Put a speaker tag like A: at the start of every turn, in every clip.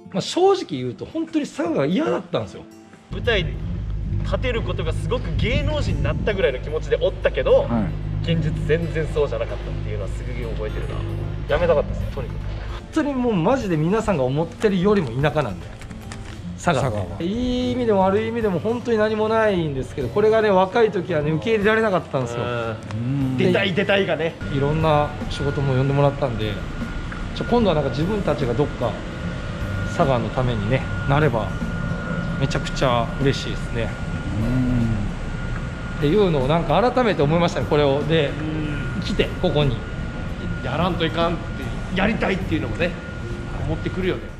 A: まあ、正直言うと本当に佐賀が嫌だったんですよ。
B: 舞台に立てることがすごく芸能人になったぐらいの気持ちでおったけど、現実全然そうじゃなかったっていうのはすぐに覚えてるな。やめたかったですとにかく。
A: 本当にもうマジで皆さんが思ってるよりも田舎なんで佐賀はいい意味でも悪い意味でも本当に何もないんですけど、これがね若い時はね受け入れられなかったんですよ。
B: 出たいがね、
A: いろんな仕事も呼んでもらったんで、今度はなんか自分たちがどっか佐賀のためにねなればめちゃくちゃ嬉しいですね。っていうのをなんか改めて思いましたね。これをで来てここに
B: やらんといかんってやりたいっていうのもね思ってくるよね。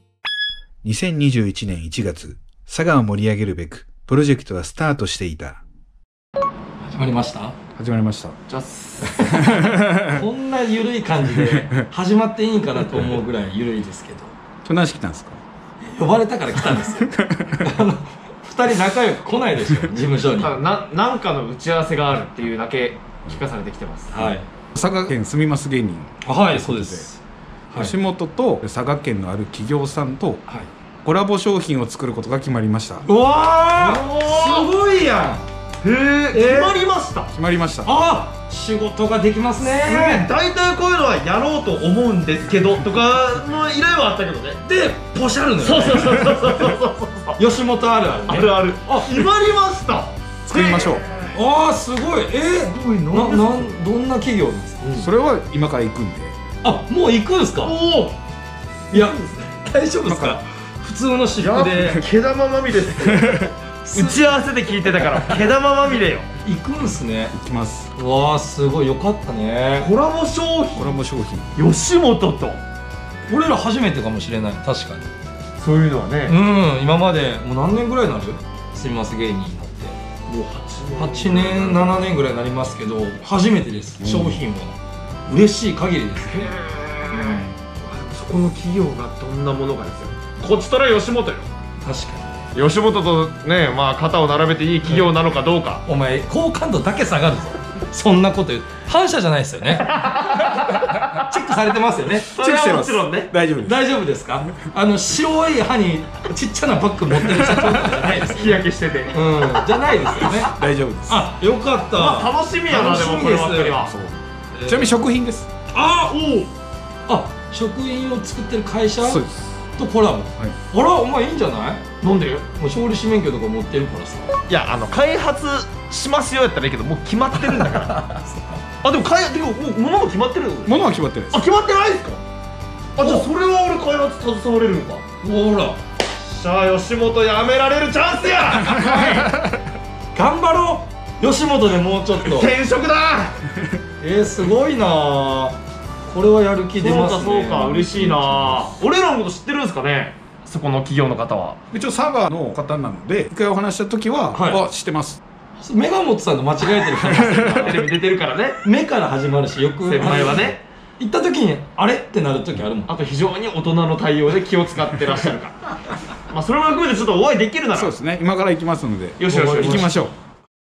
C: 2021年1月、佐賀を盛り上げるべくプロジェクトはスタートしていた。
A: 始まりました。
C: 始まりました。
B: じゃす
A: こんな緩い感じで始まっていいんかなと思うぐらい緩いですけど。
C: 何し来たんですか？
A: 呼ばれたから来たんですよ。2人仲良く来ないでしょ事務所に。
B: なんかの打ち合わせがあるっていうだけ聞かされてきてます。
A: はい。
C: 佐賀県住みます芸人。
A: はい、そうです。
C: 吉本と佐賀県のある企業さんと
A: はい。
C: コラボ商品を作ることが決まりました。
A: うわー、すごいやん。
B: 決まりました。
C: 決まりました。
A: あ、仕事ができますね。
B: 大体こういうのはやろうと思うんですけどとかの依頼はあったけどね。
A: でポシャるのよ、ね。
B: そう
A: 吉本あるあるね。
B: あるある。決まりました。
C: 作りましょう。
A: ああ、すごい。どんな企業ですか？
C: それは今から行くんで。
A: あ、もう行くんですか？
B: おお。
A: いや、大丈夫ですか？普通の私服で
B: 毛玉まみれです。打ち合わせで聞いてたから毛玉まみれよ。
A: 行くんすね。
C: 行きます。
A: うわあ、すごいよかったね。
B: コラボ商品。
C: コラボ商品。
B: 吉本と。
A: 俺ら初めてかもしれない。確かに。
B: そういうのはね。
A: 今までもう何年ぐらいになる？すみます芸人になって。
B: もう
A: 8年7年ぐらいになりますけど初めてです。商品は嬉しい限りですね。
B: そこの企業がどんなものかですよ。こっちとら吉本よ。
A: 確か
B: 吉本とね、まあ肩を並べていい企業なのかどうか。
A: に。お前好感度だけ下がるぞ。そんなこと言う。反射じゃないですよね。チェックされてますよね。
B: それはもちろんね。
C: 大丈夫です。
A: 大丈夫ですか？白い歯にちっちゃなバッグ持ってる社長とかじゃないです。
B: 日焼けしてて。
A: じゃないですよね。
C: 大丈夫です。
A: あ、よかった。
B: まあ楽しみやな。でもこればっかりは。
C: ちなみに食品です。
A: あ、食品を作ってる会社
C: そうです
A: とコラボ。あら、お前いいんじゃない？
B: なんで？
A: もう調理師免許とか持ってるからさ。
B: いや、開発しますよやったらいいけど、もう決まってるんだから。あ、でももう物も決まってる。
C: 物は決まってないです。
B: あ、決まってないですか？あ、じゃあそれは俺開発携われるのか。
A: ほら、
B: じゃあ吉本辞められるチャンスや。
A: 頑張ろう。吉本でもうちょっと。
B: 転職だ。
A: すごいな。これはやる気出ますね。
B: そうか、嬉しいな。俺らのこと知ってるんですかね、そこの企業の方は。
C: 一応佐賀の方なので一回お話した時は、あ、知ってます。
A: メガモトさんと間違えてる可能性
B: テレビ出てるからね。
A: 目から始まるし、よく
B: 先輩はね、
A: 行った時にあれってなる時あるもん。
B: あと非常に大人の対応で気を使ってらっしゃるか。まあそれも含めてちょっとお会いできるなら。
C: そうですね、今から行きますので。
B: よしよし、
C: 行きましょう。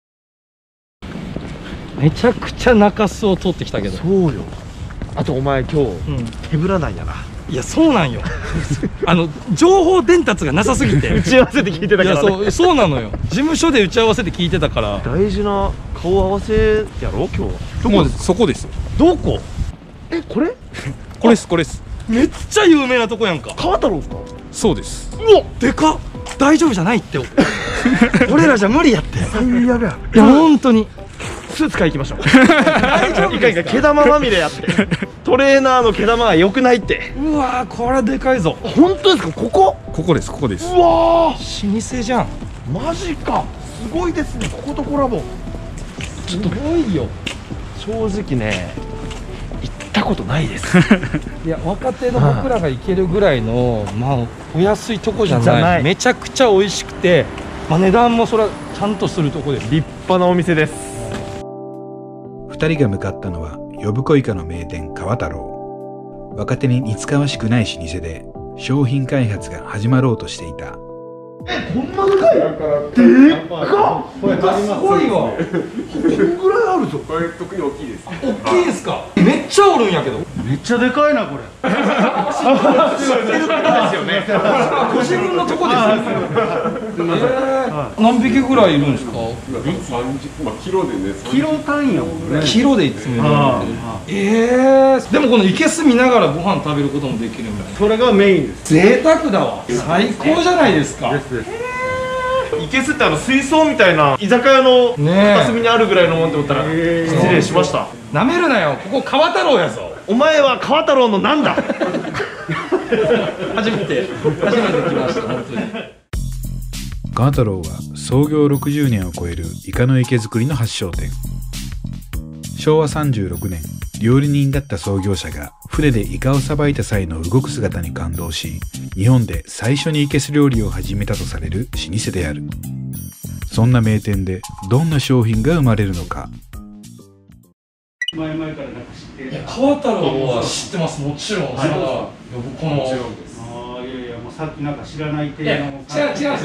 A: めちゃくちゃ中洲を通ってきたけど。
B: そうよ。あとお前今日、手ぶらなんやな。
A: いや、そうなんよ。情報伝達がなさすぎて。
B: 打ち合わせで聞いてたからね。
A: いや、そうなのよ。事務所で打ち合わせで聞いてたから。
B: 大事な顔合わせやろ今日。
C: もうそこですよ。
A: どこ？
B: これ？
C: これです、これです。
A: めっちゃ有名なとこやんか。
B: 川太郎ですか？
C: そうです。
A: うわ、でかっ。大丈夫じゃないって。俺らじゃ無理やって。
B: 最悪や。
A: いや、本当に。
B: スーツ買い行きましょう。大丈夫ですか？毛玉まみれやって。トレーナーの毛玉は良くないって。
A: うわー、これでかいぞ。
B: 本当ですか？ここ？
C: ここです、ここです。
B: うわ
A: ー、老舗じゃん。
B: マジか。すごいですね、こことコラボ。
A: ちょっとすごいよ。
B: 正直ね、行ったことないです。
A: いや、若手の僕らが行けるぐらいの、まあお安いとこじゃない。めちゃくちゃ美味しくて、まあ値段もそれはちゃんとするとこです。
B: 立派なお店です。
C: 2人が向かったのは呼子イカの名店川太郎。若手に似つかわしくない老舗で商品開発が始まろうとしていた。
B: こんなでかい？でっかっ。
A: これすごいわ。
B: こんぐらいあるぞ。
D: これ特に大きいです。
A: 大きいんすか？めっちゃおるんやけど。
D: めっちゃでかいなこれ。
B: 知ってる方ですよね。
A: ご自分のとこですよ。何匹ぐらいいるんですか。
E: まあキロでね。
D: キロ単位やもんね。
A: キロでいつもいる。でもこの生けす見ながらご飯食べることもできるみたいな。
D: それがメインです。
A: 贅沢だわ。最高じゃないですか。
D: です。
B: いけすって水槽みたいな居酒屋の片隅にあるぐらいのもんって思ったら失礼しました。
A: なめるなよ。ここ川太郎やぞ。
B: お前は川太郎のなんだ。
A: 初めて来ました本当に。
C: 川太郎は創業60年を超えるイカの池作りの発祥店。昭和36年、料理人だった創業者が船でイカをさばいた際の動く姿に感動し、日本で最初にイケス料理を始めたとされる老舗である。そんな名店でどんな商品が生まれるのか。
D: 前々からなんか知ってる。
A: 川太郎は知ってます。もちろん。この。
D: ああ、いやいや、もうさっきなんか知らない系の。
A: 違うんですよ。これね、ちょっ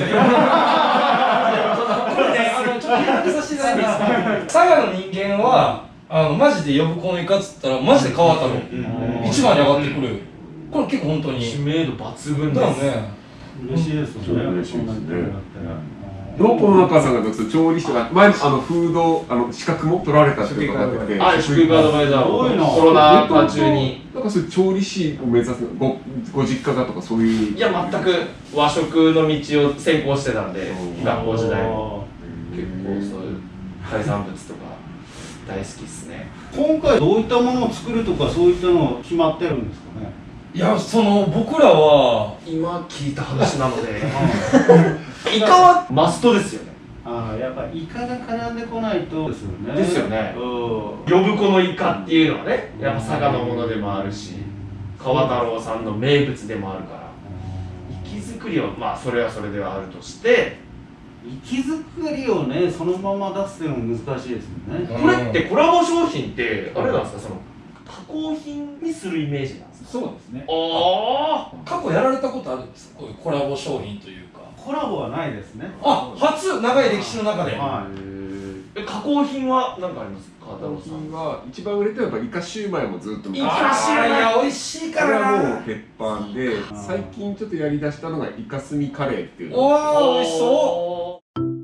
A: と言いさせていただきます。佐賀の人間はマジで呼ぶこのイカっつったらマジで川太郎一番に上がってくる。これ結構本当に
B: 知名度抜群
A: だ
B: です。
A: よね。
D: 嬉しいですよね。
E: 嬉しいですね。農家の中さんが調理師とか前フード資格も取られたって伺ってて、
B: 食育アドバイザーを
D: の
B: コロナ禍中に。
E: なんかそういう調理師を目指すご実家がとかそういう。
B: いや全く和食の道を専攻してたんで、学校時代結構そういう海産物とか大好きっすね。
D: 今回どういったものを作るとかそういったの決まってるんですかね。
A: いや僕らは
B: 今聞いた話なのでイカはマストですよね。
D: ああ、やっぱイカが絡んでこないとですよね。
B: ですよね。呼ぶこのイカっていうのはね、やっぱ佐賀のものでもあるし、川太郎さんの名物でもあるから、活き作りはまあそれはそれではあるとして、
D: 活き作りをねそのまま出すっていうのも難しいですよね。
B: これってコラボ商品ってあれなんですか、加工品にするイメージなんですか。
F: そうですね。
B: ああ、
A: 過去やられたことあるんですか。こういうコラボ商品というか。
D: コラボはないですね。
A: 初、長い歴史の中で。
D: は
B: 加工品は何かありますか。川太郎さん
E: 品は一番売れてるのはやっぱイカシューマイもずっと
B: イカシューマイ
A: いや美味しいか
E: これ
A: らな。
E: はもう鉄板で、最近ちょっとやりだしたのがイカスミカレーっていうの。
A: おー、美味しそ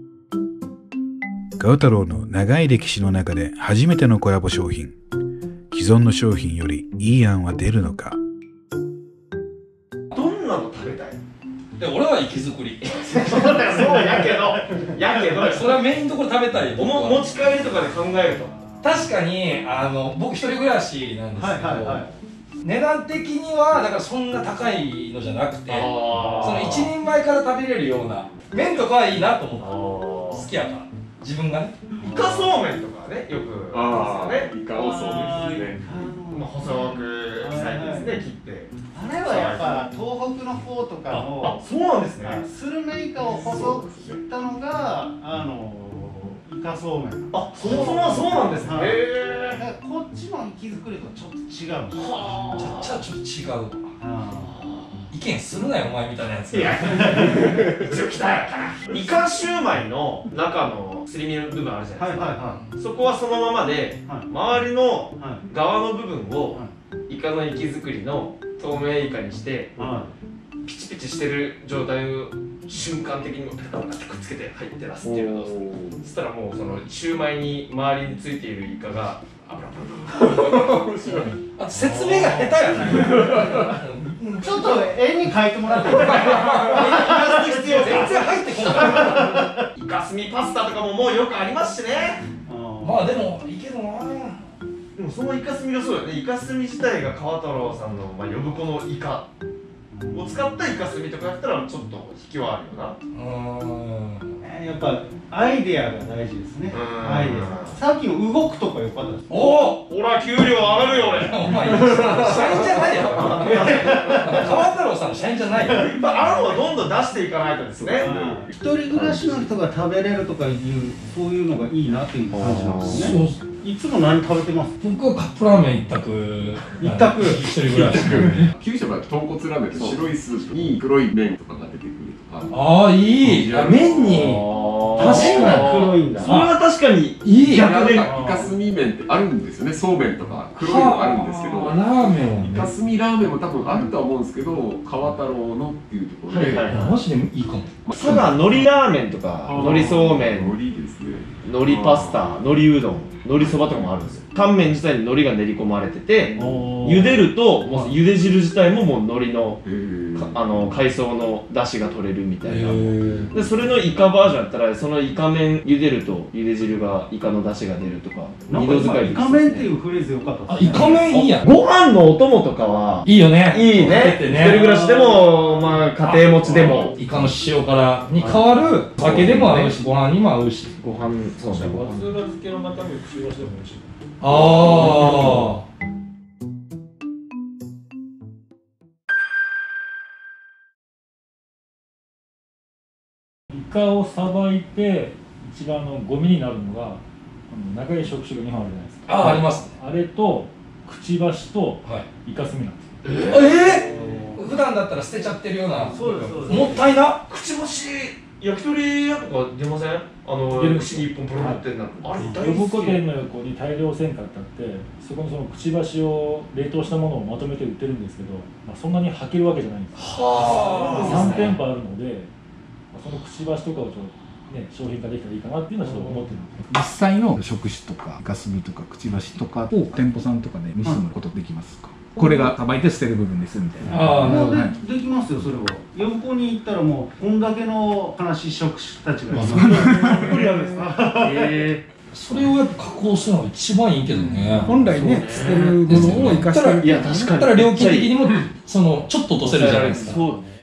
C: 川太郎の長い歴史の中で初めてのコラボ商品。既存の商品よりいい案は出るのか。
B: どんなの食べたい。
A: で、俺は生き作り。
B: そうやけど
A: それはメインのところ食べたい。
B: 持ち帰りとかで考えると
A: 確かに僕一人暮らしなんですけど、値段的にはだからそんな高いのじゃなくて、その一人前から食べれるような麺とかはいいなと思った。好きやから自分がね。
B: イカそうめんとかね、よくありますよね。
E: イカをそうですね。
B: 細くサイズで切って。
D: あれはやっぱ東北の方とかの
B: そうなんですね。
D: スルメイカを細く切ったのがイカそうめん。
B: そもそもはそうなんですね。
D: だからこっちの活き作りとちょっと違うんですよ。
A: じゃあちょっと違うわ。意見するなよお前みたいなやつ。
B: いや、一応来たやから。イカシューマイの中のすり身の部分あるじゃないですか。そこはそのままで、周りの側の部分をイカの活き作りの透明イカにして、ピチピチしてる状態を瞬間的にペタペタってくっつけて入って出すっていうのを、そしたらもうそのシューマイに周りについているイカが
A: あと説明が下手やな。
D: ちょっと絵に描いてもらっていいですか。
A: 全然入ってこない。
B: イカスミパスタとかももうよくありますしね。
A: まあでもいいけどな。
B: でもそのイカスミがそうだよね。イカスミ自体が川太郎さんの呼ぶ子のイカを使ったイカスミとかやったらちょっと引きはあるよな。
D: やっぱアイデアが大事ですね。アイデア。さっきの動くとか良かったです。
B: おお、ほら給料上がるよ俺。
A: お前社員じゃないよ。川太郎さんの社員じゃないよ。
B: やっぱ案をどんどん出していかないとですね。
D: 一人暮らしの人が食べれるとかいうそういうのがいいなっていう感じなんですね。いつも何食べてます？
A: 僕はカップラーメン一択。
D: 一択。
A: 一人暮らし。
E: 九州は豚骨ラーメンと白いスープに黒い麺とかが出てくるとか。
A: ああいい。麺に。
D: 確かに黒いんだ。
B: それは確かに
A: いい。
E: 逆でイカスミ麺ってあるんですよね。そうめんとか黒いのがあるんですけど、
A: ラーメンは
E: イカスミラーメンも多分あるとは思うんですけど、川太郎のっていうところで、
A: マジでいいかも。
B: 佐賀海苔ラーメンとか海苔そうめん、
E: 海苔ですね。
B: 海苔パスタ、海苔うどん、海苔そばとかもあるんですよ。乾麺自体に海苔が練り込まれてて、茹でるともう茹で汁自体ももう海苔の海藻の出汁が取れるみたいな。でそれのイカバージョンやったら、そのイカ麺茹でると茹で汁がイカの出汁が出るとか、
D: 二度使い。イカ麺っていうフレーズ良かったですね。
A: イカ麺いいやん。
B: ご飯のお供とかはい
A: いよね。
B: いいね。一人暮らしでもまあ家庭持ちでも
A: イカの塩辛に変わる酒でも合うし、ご飯にも合うし。
B: ご飯そうね。
F: 松浦漬けの中身を串刺しでも美味しい。
A: ああ。
F: イカをさばいて一番ゴミになるのが長い触手が2本あるじゃないですか。
A: あります。
F: あれとくちばしとイカスミなんですよ。
A: 普段だったら捨てちゃってるような。
D: そうですそうです。
A: もったいな。
B: くちばし焼き鳥屋とか出ません？串に一本プロってなる。あれ大好き。
F: 呼子店の横に大量鮮花ってあって、そこにそのくちばしを冷凍したものをまとめて売ってるんですけど、そんなに履けるわけじゃないんですよ。3店舗あるので、そのくちばしとかをちょっとね、商品化できたらいいかなっていうのはちょっと思ってるんです。
C: 実際の触手とかイカスミとかくちばしとかを店舗さんとかで盗むことできますか？これがさばいて捨てる部分ですみたいな。
D: もうできますよ、それは。横に行ったらもうこんだけの話職種たちがいます。これやるんですか？
A: それをやっぱ加工するのが一番いいけどね。
C: 本来ね、捨てるものを生かしてる。
B: いや確かに。
A: だから料金的にもそのちょっと落とせるじゃないですか。
B: そうね。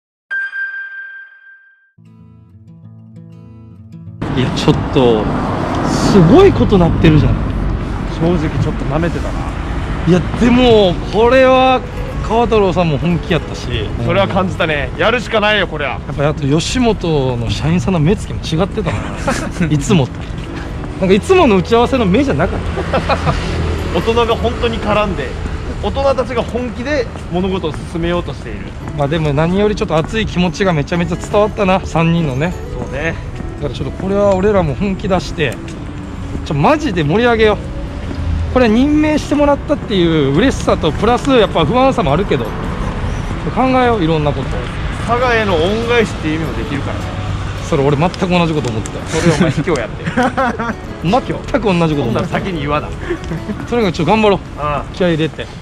A: いやちょっとすごいことなってるじゃん。
B: 正直ちょっと舐めてたな。
A: いやでもこれは川太郎さんも本気やったし、
B: それは感じたね。やるしかないよこれは。
A: やっぱあと吉本の社員さんの目つきも違ってたないつもとなんかいつもの打ち合わせの目じゃなかった
B: 大人が本当に絡んで、大人たちが本気で物事を進めようとしている。
A: まあでも何よりちょっと熱い気持ちがめちゃめちゃ伝わったな、3人のね。
B: そうね。
A: だからちょっとこれは俺らも本気出してマジで盛り上げよう。これ任命してもらったっていう嬉しさとプラスやっぱ不安さもあるけど考えよう、いろんなこと。
B: 佐賀への恩返しっていう意味もできるからね。
A: それ俺全く同じこと思ってた。
B: それをお前今日やって
A: 全く同じこと思ってた。
B: 先に言わな。
A: とにかくちょっと頑張ろう。
B: あ
A: 気合い入れて。
D: こ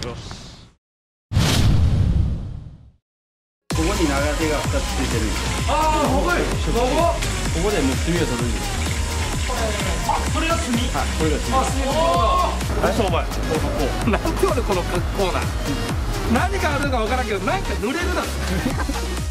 D: こに長手が2つついてるんです。
A: ああ、ほんまに
B: ここでもう炭を取るんです。
A: それが炭。
B: はい、これが炭。
A: あ、炭。
B: 何しょお前この格好。
A: なんで俺この格好な。何があるのか分からんけどなんか濡れるだろ